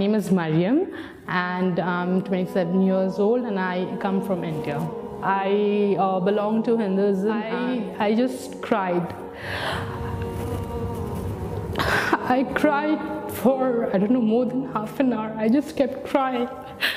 name is Mariam and I'm 27 years old and I come from India. I belong to Hinduism. I just cried. I cried for, I don't know, more than half an hour. I just kept crying.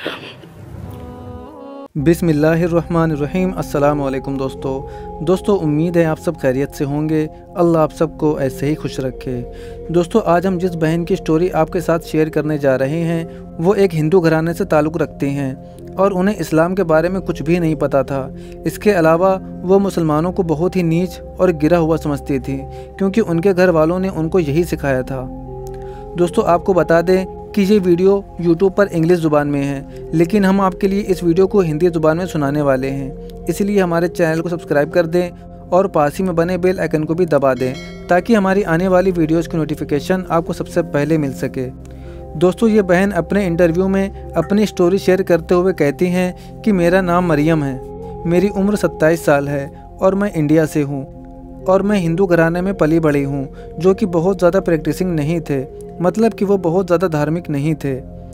बिस्मिल्लाहिर्रहमानिर्रहीम। अस्सलाम वालेकुम दोस्तों, उम्मीद है आप सब खैरियत से होंगे। अल्लाह आप सबको ऐसे ही खुश रखे। दोस्तों, आज हम जिस बहन की स्टोरी आपके साथ शेयर करने जा रहे हैं वो एक हिंदू घराने से ताल्लुक़ रखती हैं और उन्हें इस्लाम के बारे में कुछ भी नहीं पता था। इसके अलावा वो मुसलमानों को बहुत ही नीच और गिरा हुआ समझती थी क्योंकि उनके घर वालों ने उनको यही सिखाया था। दोस्तों, आपको बता दें कि ये वीडियो YouTube पर इंग्लिश ज़ुबान में है, लेकिन हम आपके लिए इस वीडियो को हिंदी ज़ुबान में सुनाने वाले हैं। इसलिए हमारे चैनल को सब्सक्राइब कर दें और पास ही में बने बेल आइकन को भी दबा दें ताकि हमारी आने वाली वीडियोस की नोटिफिकेशन आपको सबसे पहले मिल सके। दोस्तों, ये बहन अपने इंटरव्यू में अपनी स्टोरी शेयर करते हुए कहती हैं कि मेरा नाम मरियम है, मेरी उम्र 27 साल है और मैं इंडिया से हूँ और मैं हिंदू घराने में पली बड़ी हूँ जो कि बहुत ज़्यादा प्रैक्टिसिंग नहीं थे, मतलब कि वो बहुत ज़्यादा धार्मिक नहीं थे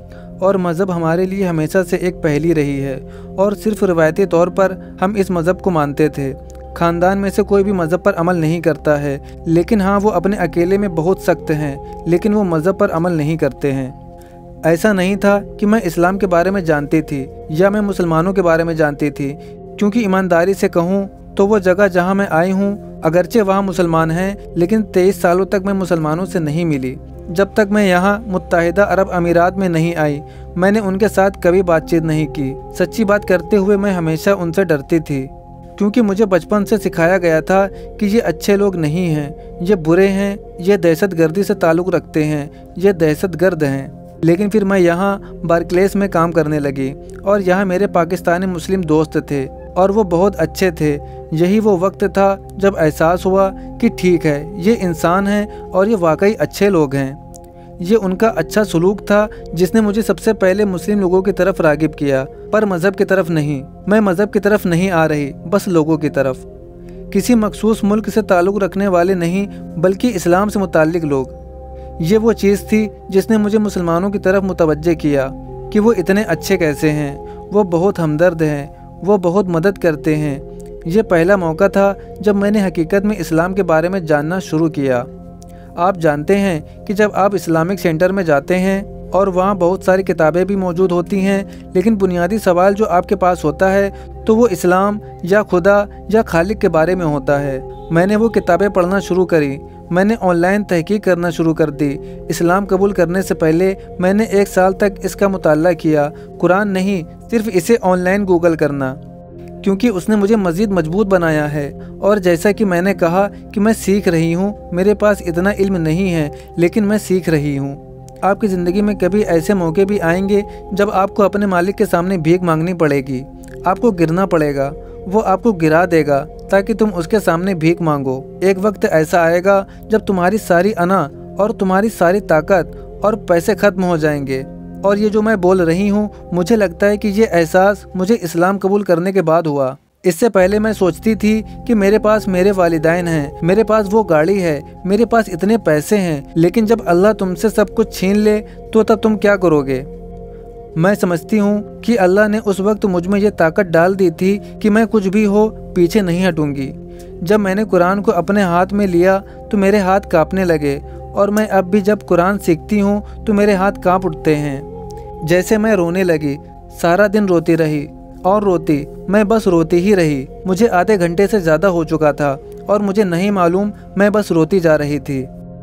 और मज़हब हमारे लिए हमेशा से एक पहेली रही है और सिर्फ रिवायती तौर पर हम इस मज़हब को मानते थे। ख़ानदान में से कोई भी मज़हब पर अमल नहीं करता है, लेकिन हाँ, वो अपने अकेले में बहुत सख्त हैं, लेकिन वो मज़हब पर अमल नहीं करते हैं। ऐसा नहीं था कि मैं इस्लाम के बारे में जानती थी या मैं मुसलमानों के बारे में जानती थी, क्योंकि ईमानदारी से कहूँ तो वो जगह जहाँ मैं आई हूँ अगरचे वहाँ मुसलमान हैं, लेकिन 23 सालों तक मैं मुसलमानों से नहीं मिली। जब तक मैं यहाँ मुत्तहिदा अरब अमीरात में नहीं आई मैंने उनके साथ कभी बातचीत नहीं की। सच्ची बात करते हुए मैं हमेशा उनसे डरती थी क्योंकि मुझे बचपन से सिखाया गया था कि ये अच्छे लोग नहीं हैं, ये बुरे हैं, ये दहशतगर्दी से ताल्लुक़ रखते हैं, ये दहशतगर्द हैं। लेकिन फिर मैं यहाँ बार्कलेस में काम करने लगी और यहाँ मेरे पाकिस्तानी मुस्लिम दोस्त थे और वो बहुत अच्छे थे। यही वो वक्त था जब एहसास हुआ कि ठीक है, ये इंसान हैं और ये वाकई अच्छे लोग हैं। ये उनका अच्छा सलूक था जिसने मुझे सबसे पहले मुस्लिम लोगों की तरफ रागिब किया, पर मज़हब की तरफ नहीं। मैं मज़हब की तरफ नहीं आ रही, बस लोगों की तरफ। किसी मखसूस मुल्क से ताल्लुक़ रखने वाले नहीं, बल्कि इस्लाम से मुताल्लिक़ लोग। ये वो चीज़ थी जिसने मुझे मुसलमानों की तरफ मुतवज्जे किया कि वो इतने अच्छे कैसे हैं, वो बहुत हमदर्द हैं, वो बहुत मदद करते हैं। ये पहला मौका था जब मैंने हकीकत में इस्लाम के बारे में जानना शुरू किया। आप जानते हैं कि जब आप इस्लामिक सेंटर में जाते हैं और वहाँ बहुत सारी किताबें भी मौजूद होती हैं, लेकिन बुनियादी सवाल जो आपके पास होता है तो वो इस्लाम या खुदा या खालिक के बारे में होता है। मैंने वो किताबें पढ़ना शुरू करी, मैंने ऑनलाइन तहकीक करना शुरू कर दी। इस्लाम कबूल करने से पहले मैंने 1 साल तक इसका मुताला किया, कुरान नहीं, सिर्फ इसे ऑनलाइन गूगल करना, क्योंकि उसने मुझे मज़ीद मजबूत बनाया है। और जैसा कि मैंने कहा कि मैं सीख रही हूँ, मेरे पास इतना इल्म नहीं है लेकिन मैं सीख रही हूँ। आपकी ज़िंदगी में कभी ऐसे मौके भी आएंगे जब आपको अपने मालिक के सामने भीख मांगनी पड़ेगी, आपको गिरना पड़ेगा, वो आपको गिरा देगा ताकि तुम उसके सामने भीख मांगो। एक वक्त ऐसा आएगा जब तुम्हारी सारी अना और तुम्हारी सारी ताकत और पैसे ख़त्म हो जाएंगे। और ये जो मैं बोल रही हूँ, मुझे लगता है कि ये एहसास मुझे इस्लाम कबूल करने के बाद हुआ। इससे पहले मैं सोचती थी कि मेरे पास मेरे वालिदैन हैं, मेरे पास वो गाड़ी है, मेरे पास इतने पैसे हैं, लेकिन जब अल्लाह तुमसे सब कुछ छीन ले तो तब तुम क्या करोगे। मैं समझती हूँ कि अल्लाह ने उस वक्त मुझ में ये ताकत डाल दी थी कि मैं कुछ भी हो पीछे नहीं हटूँगी। जब मैंने कुरान को अपने हाथ में लिया तो मेरे हाथ काँपने लगे और मैं अब भी जब कुरान सीखती हूँ तो मेरे हाथ काँप उठते हैं। जैसे मैं रोने लगी, सारा दिन रोती रही और रोती, मैं बस रोती ही रही। मुझे आधे घंटे से ज़्यादा हो चुका था और मुझे नहीं मालूम, मैं बस रोती जा रही थी।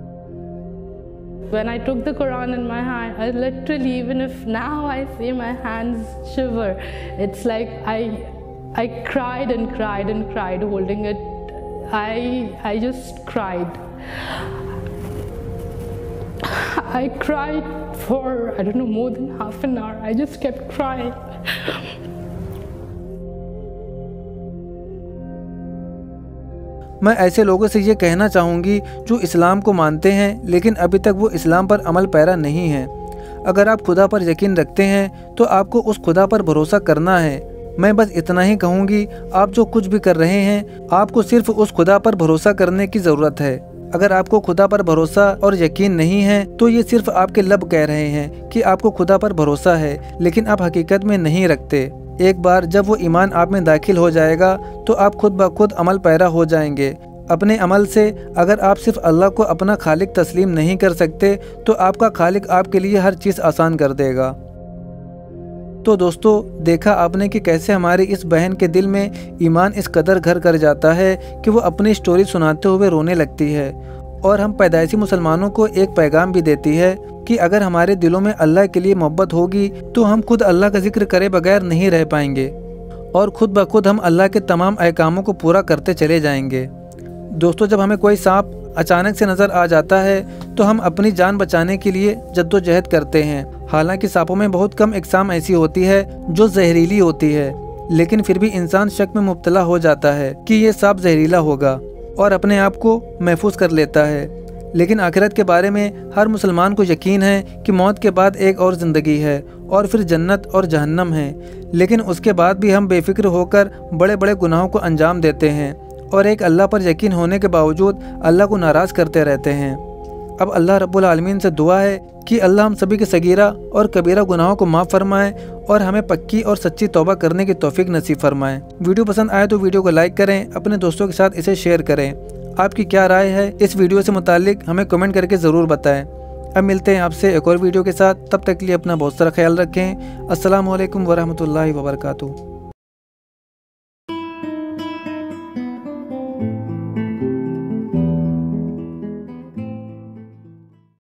When I took the Quran in my hand, I literally, even if now I see my hands shiver, it's like I cried and cried and cried holding it. I just cried. I cried for, I don't know, more than half an hour. I just kept crying. मैं ऐसे लोगों से ये कहना चाहूँगी जो इस्लाम को मानते हैं लेकिन अभी तक वो इस्लाम पर अमल पैरा नहीं है। अगर आप खुदा पर यकीन रखते हैं तो आपको उस खुदा पर भरोसा करना है। मैं बस इतना ही कहूँगी, आप जो कुछ भी कर रहे हैं आपको सिर्फ उस खुदा पर भरोसा करने की ज़रूरत है। अगर आपको खुदा पर भरोसा और यकीन नहीं है तो ये सिर्फ आपके लब कह रहे हैं कि आपको खुदा पर भरोसा है, लेकिन आप हकीकत में नहीं रखते। एक बार जब वो ईमान आप में दाखिल हो जाएगा तो आप खुद ब खुद अमल पैरा हो जाएंगे। अपने अमल से अगर आप सिर्फ अल्लाह को अपना खालिक तस्लीम नहीं कर सकते तो आपका खालिक आपके लिए हर चीज़ आसान कर देगा। तो दोस्तों, देखा आपने कि कैसे हमारी इस बहन के दिल में ईमान इस कदर घर कर जाता है कि वो अपनी स्टोरी सुनाते हुए रोने लगती है। और हम पैदाइशी मुसलमानों को एक पैगाम भी देती है कि अगर हमारे दिलों में अल्लाह के लिए मोहब्बत होगी तो हम खुद अल्लाह का जिक्र करे बगैर नहीं रह पाएंगे और खुद ब खुद हम अल्लाह के तमाम अहकामों को पूरा करते चले जाएंगे। दोस्तों, जब हमें कोई सांप अचानक से नज़र आ जाता है तो हम अपनी जान बचाने के लिए जद्दोजहद करते हैं। हालांकि सांपों में बहुत कम अक़साम ऐसी होती है जो जहरीली होती है, लेकिन फिर भी इंसान शक में मुब्तला हो जाता है कि ये सांप जहरीला होगा और अपने आप को महफूज कर लेता है। लेकिन आखिरत के बारे में हर मुसलमान को यकीन है कि मौत के बाद एक और ज़िंदगी है और फिर जन्नत और जहन्नम है। लेकिन उसके बाद भी हम बेफिक्र होकर बड़े बड़े गुनाहों को अंजाम देते हैं और एक अल्लाह पर यकीन होने के बावजूद अल्लाह को नाराज़ करते रहते हैं। अब अल्लाह रब्बुल आलमीन से दुआ है कि अल्लाह हम सभी के सगीरा और कबीरा गुनाहों को माफ़ फरमाए और हमें पक्की और सच्ची तौबा करने की तौफीक नसीब फरमाए। वीडियो पसंद आए तो वीडियो को लाइक करें, अपने दोस्तों के साथ इसे शेयर करें। आपकी क्या राय है इस वीडियो से मुताल्लिक हमें कमेंट करके ज़रूर बताएं। अब मिलते हैं आपसे एक और वीडियो के साथ, तब तक के लिए अपना बहुत सारा ख्याल रखें। अस्सलामु अलैकुम वरहमतुल्लाहि वबरकातुहू।